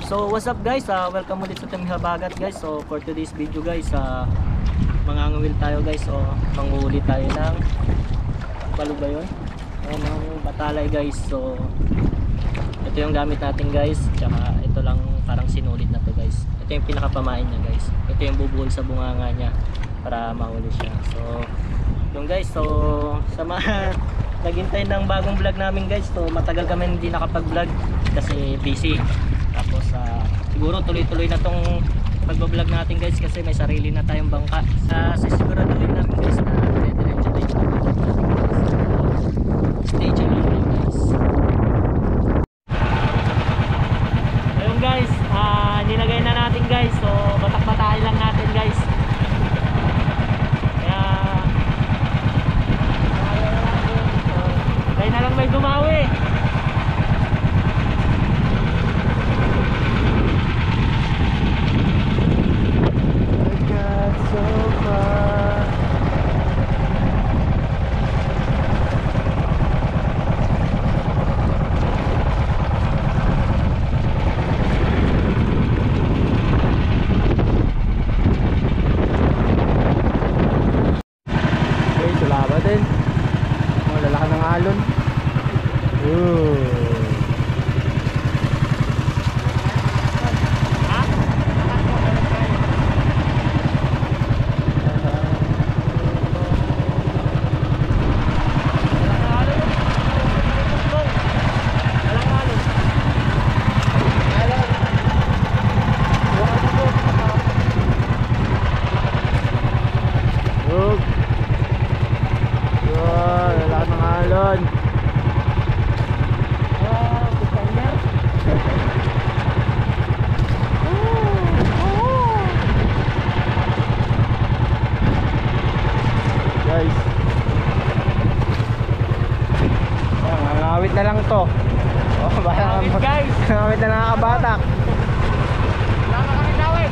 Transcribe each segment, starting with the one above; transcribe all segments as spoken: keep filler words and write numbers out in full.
So what's up guys, uh, welcome ulit sa Team Habagat guys. So for today's video guys, uh, mangangawil tayo guys. So manguhuli tayo ng balo ba yun? Ayan, ng batalay guys. So ito yung gamit natin guys. Tsaka ito lang parang sinulit na to guys. Ito yung pinakapamain niya guys. Ito yung bubuhol sa bunganga niya para mahuli siya. So yung guys, so sa mga naghintay ng bagong vlog namin guys. So matagal kami hindi nakapag vlog kasi busy. Tapos uh, siguro tuloy-tuloy na tong pagbablog natin guys kasi may sarili na tayong bangka. Sa sisiguraduhin namin guys na dire-diretso tayo sa pagbablog natin guys. Stay tuned lang guys. Ayun guys, uh, nilagay na natin guys. So batak-batakin lang natin guys. Kaya tayo na lang may gumawi. Na lang to. Oh, baka guys. Ngawit na nakakabatak. Wala na kami ngawit.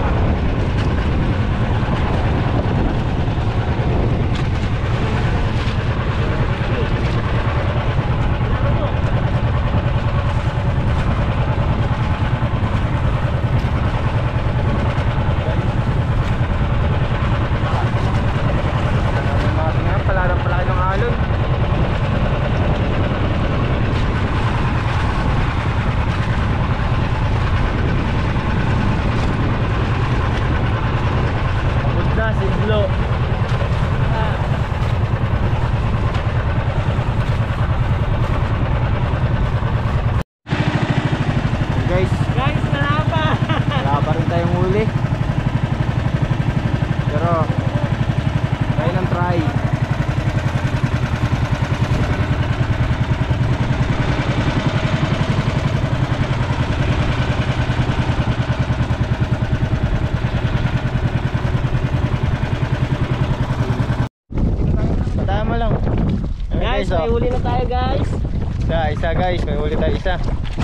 Guys, may huli na tayo guys. Isa, isa guys, may huli tayo isa.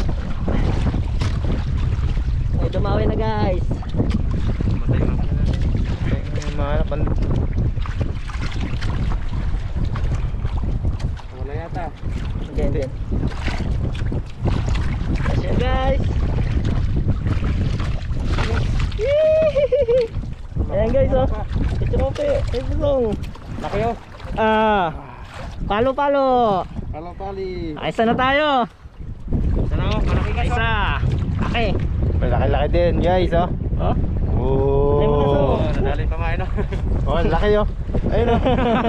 May dumawi na guys. Matay mo na. Mahanap ang... Wala yata. Hindi, hindi. Kasi guys. Ayan guys oh. Ito mo pe. Ito mo. Laki oh. Ah. Palo palo. Palo pali. Ay, isa na tayo. Isa na oh, malaki guys. Isa. Laki. Malaki-laki din guys oh. Oh. Oh. Nadali pa main oh. Oh, laki oh. Ayun oh.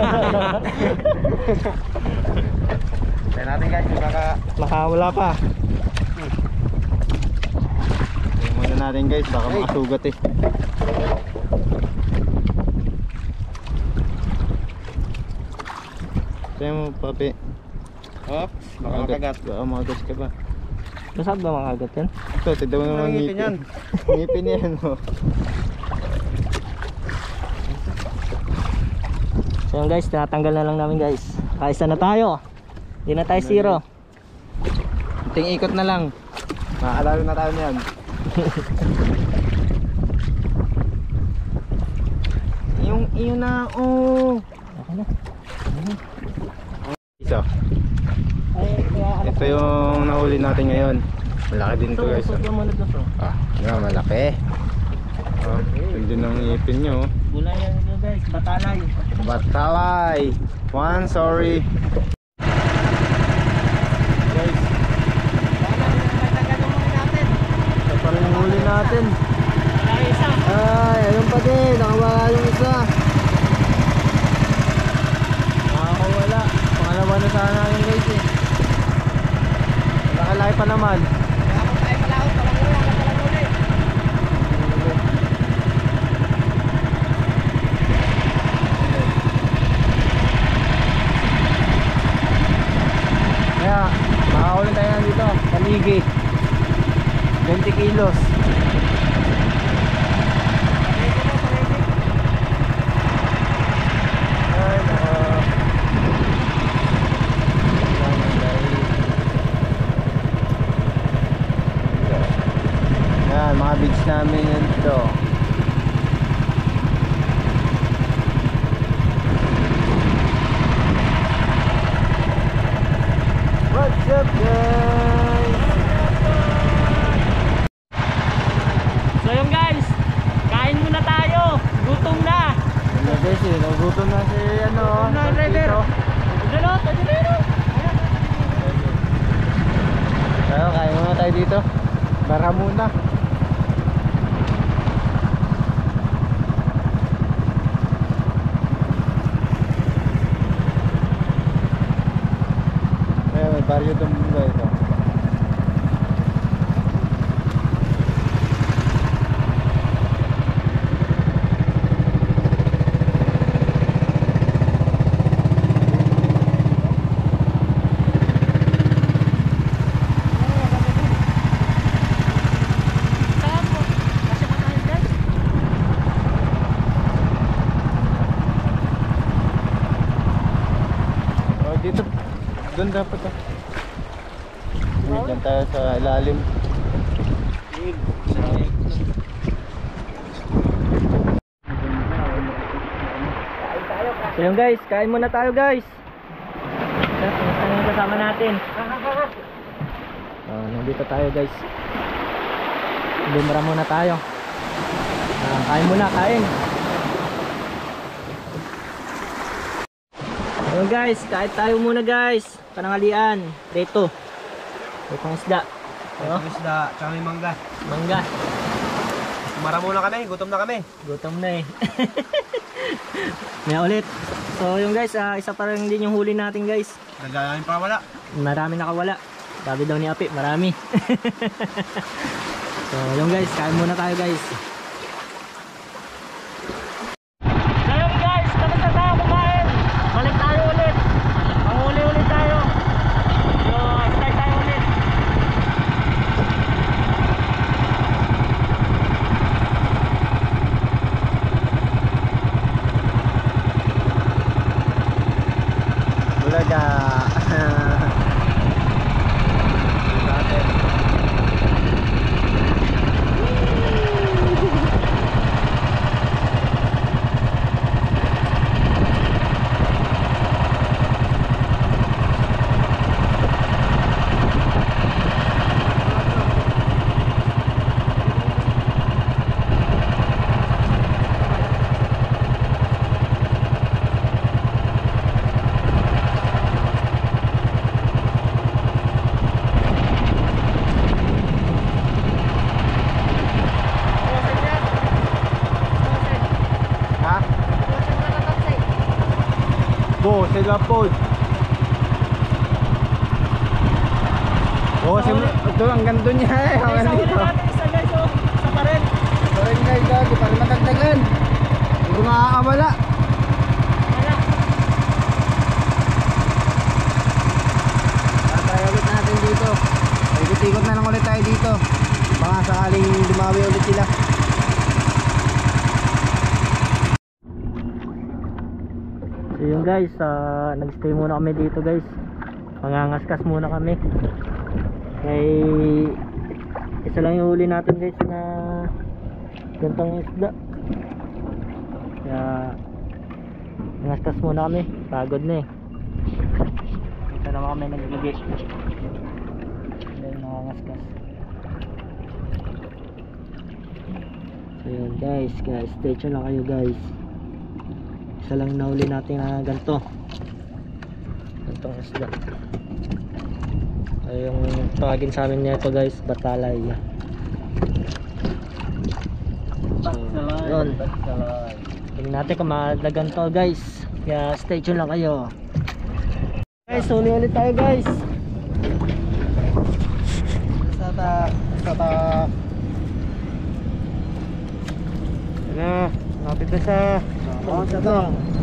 Kaya natin guys, baka makawala pa. Tingnan muna natin guys, baka hey, makasugat eh. Tingnan mo papi. Hop, baka makagat. Baka makagat ka ba? Masarap ba makagat yan? Ito, tignan mo naman ngipin yan. Ngipin yan oh. So yun guys, tinatanggal na lang namin guys. Kaisa na tayo. Hindi na tayo zero. Ting ikot na lang. Makakalaro na tayo niyan. Yung iyo na oh. Okay na. Isa. Ito yung nahuli natin ngayon. Malaki din to guys. Ito, ito mo na to. Ah, nga malaki. Oh, hindi nang ipin nyo. Gulay yan ito guys, batalay. Batalay. One, sorry. Guys, ito pa rin yung huli natin. Wala isa. Ay, ayun pa din. Nakawala yung isa. Nakakawala. Pangalawa na sana yun guys eh. Nakalaki pa naman. Kaya, makakaulit tayo dito. Paligi. twenty kilos. Ay, naka. Yan, mga beach namin yun dito. What's up guys? So yun guys, kain muna tayo. Gutom na. Ano guys eh, nagutom na si ano. Gutom na, driver. Dito, dito, dito. Tayo, kain muna tayo dito. Bara muna. Ayan, may baryo itong mundo ito. Oh, dito, doon dapat ah. Diyan tayo sa ilalim. So yun guys, kain muna tayo guys. Kumusta na yung kasama natin? Uh, nandito tayo guys. Lumra muna tayo. Uh, kain muna, kain. Ayun guys, kain tayo muna guys. Panangalian, reto. Retong isda. Oh, Yung isda, tsaka may mangga. mangga. Umara muna kami, gutom na kami. Gutom na eh. May ulit. So yung guys, ah, isa pa rin din yung huli natin guys. Naglalangin pa wala. Marami nakawala. Sabi daw ni Api, marami. So yung guys, kain muna tayo guys. So yung guys, tapos na tayo kumain. Balik tayo ulit. Manghuli ulit tayo. So start tayo ulit. Bulaga. Ha? Bo, sila po. Oh, sim ito ang ganda niya eh. Ang Isa ganda huli dito. natin isa guys, oh. Isa pa rin. Parang guys, dati para matagdagan. Hindi ko makakawala. Wala. Tatry ulit natin dito. Ikot-ikot na lang ulit tayo dito. Baka sakaling dumawi ulit sila. So yun guys, uh, nagstay muna kami dito guys. Mangangaskas muna kami. Kay isa lang yung huli natin guys na gantong isda. Kaya nangaskas muna kami. Pagod na eh. Dito naman kami nagligi. Dahil nangangaskas. Ayun guys, guys, stay tuned lang kayo guys. Isa lang nahuli natin na ganito. Gantong isda. Ay, yung tawagin sa amin nito guys, batalay. Batalay. Yun. Tingnan natin kung madagan to guys. Kaya stay tuned lang kayo. Guys, huli ulit tayo guys. Sata, sata. Ano, lapit na siya. Oo, sata.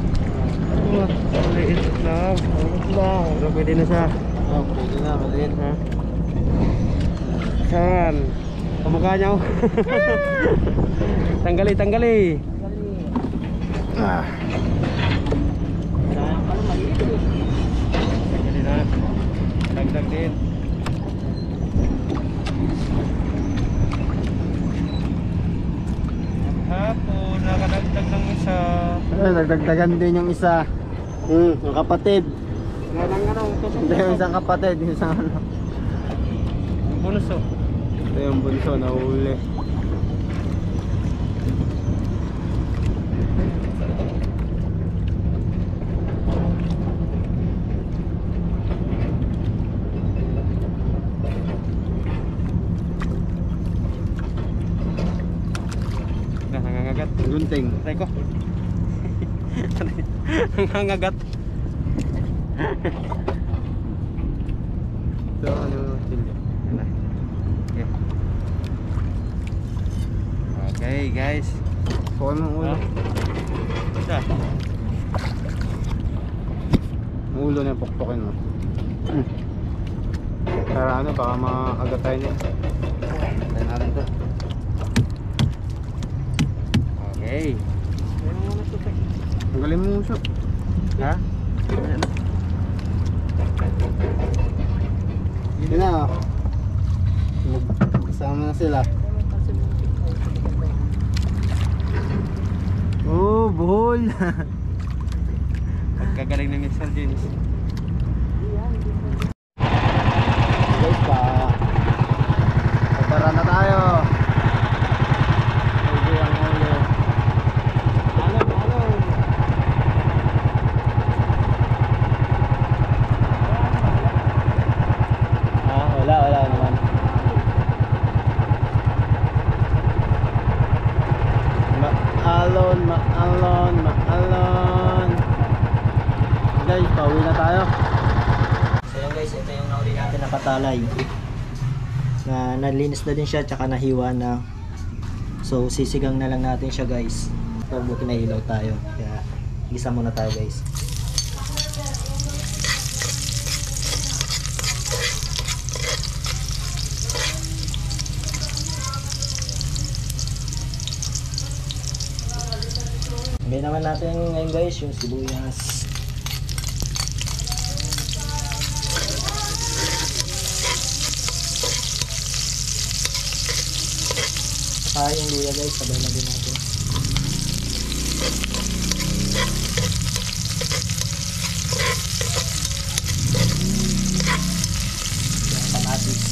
Maliit lang. Maliit lang. Pero pwede na siya. Oh, pwede na, maliit. Ha? Saan? Kamukha niya oh. Tanggali, tanggali. Ah. Tanggali na. Dagdag din. Hapon, nakadagdag ng isa. Ay, nagdagdagan din yung isa. Hmm, yung kapatid. Wala lang ano, tusok Hindi, yung isang kapatid, yung isang ano. Yung bonus oh. Ito yung bunso, nahuli. Nangangagat. Gunting. Try ko. Nangangagat. Ito, ano, silya. Okay. Okay, guys. Kuha mo ang ulo. Isa. Ang ulo na pukpukin mo. Hmm. Para ano, baka maagat tayo niya. Tayo natin ito. Okay. Ang galing mo uso. Ha? Yun na, oh. Kasama na sila. Oh, buhol. Pagkagaling ng mister James. Guys, pa. Patara na tayo. Pwede ang ulo. Ano, ano? Ah, wala, wala naman. Maalon, maalon, maalon. Guys, pauwi na tayo. So yun guys, ito yung nahuli natin na patalay. Na nalinis na din siya, tsaka nahiwa na. So sisigang na lang natin siya guys. So buti na ilaw tayo. Kaya gisa muna tayo guys. Ngayon naman natin ngayon guys yung sibuyas. Saka yung luya guys, sabay na din natin. Yung kamatis.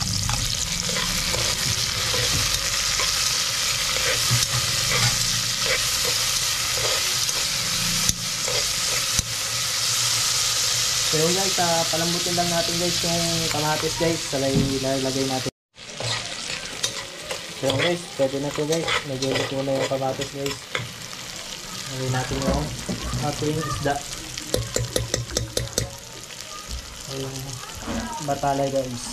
So yun guys, uh, palambutin lang natin guys yung kamatis guys, sabay ilalagay natin. So guys, pwede na to guys. Medyo luto na yung kamatis guys. Lagyan natin yung ating isda. Yung batalay guys.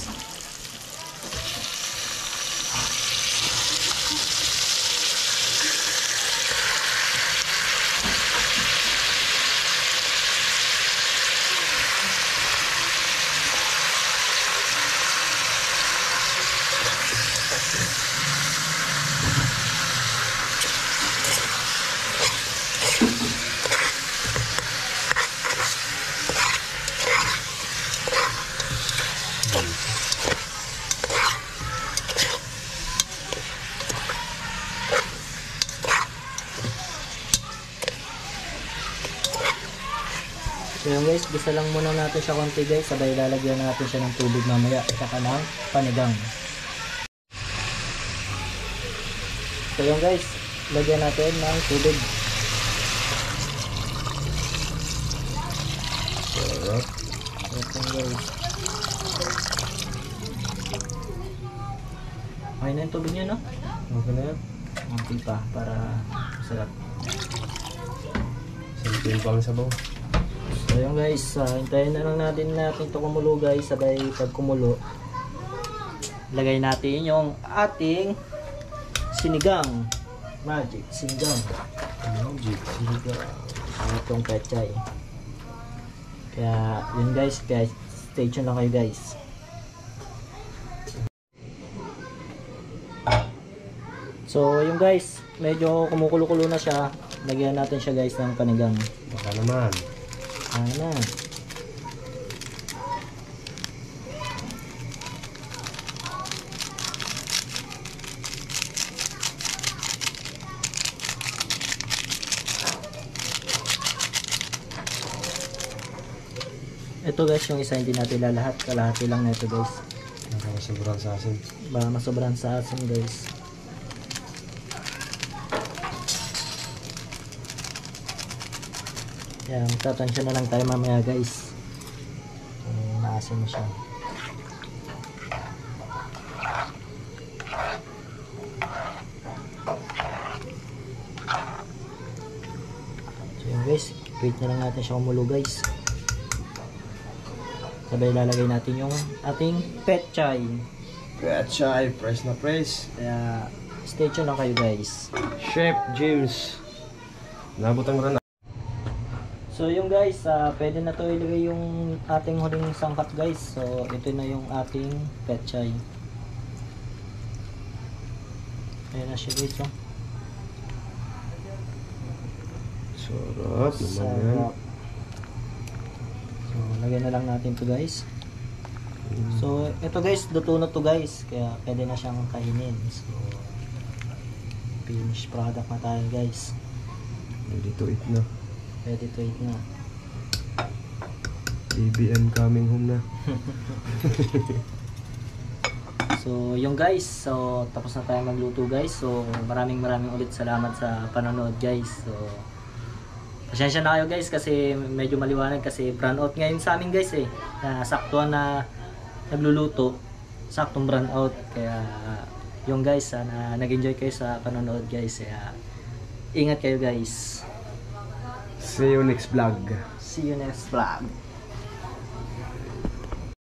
So yun guys, gisa lang muna natin siya konti guys, sabay lalagyan natin siya ng tubig mamaya, at saka ng panigang. So yun guys, lagyan natin ng tubig. Sarap. Ito guys. Okay na yung tubig niya, no? Okay na yan. Kunti pa para sarap. Simple pa ang sabaw. So yun guys, uh, hintayin na lang natin natin ito kumulo guys. Sabay pag kumulo, lagay natin yung ating sinigang. Magic sinigang. Magic sinigang. Itong pechay. Kaya yun guys, guys, stay tuned lang kayo guys. So yung guys, medyo kumukulo-kulo na siya. Lagyan natin siya guys ng panigang. Baka naman. Ano na. Ito guys yung isa hindi natin lalahat. Kalahati lang na ito guys. Baka masobrang sa asin. Baka masobrang sa asin guys. Yan, tatansya na lang tayo mamaya guys. Eh, naasin na siya. So yun guys, wait na lang natin siya kumulo guys. Sabay lalagay natin yung ating pechay. Pechay, press na press. Kaya stay tuned lang kayo guys. Chef James. Nabutang rin. So yung guys, uh, pwede na to ilagay yung ating huling sangkap guys. So ito na yung ating pechay. Ayan na siya guys. Oh. Sarap naman yan. Sarap. So lagyan na lang natin to guys. So ito guys, luto na to guys. Kaya pwede na siyang kainin. So finished product na tayo guys. Ready to eat na. Ready to eat na. A B M coming home na. So yung guys, so tapos na tayo magluto guys. So maraming maraming ulit salamat sa panonood guys. So pasensya na kayo guys kasi medyo maliwanag kasi brown out ngayon sa amin guys eh. Uh, saktuan na nagluluto, saktong brown out. Kaya yung guys, sana nag-enjoy kayo sa panonood guys. Kaya ingat kayo guys. See you next vlog. See you next vlog.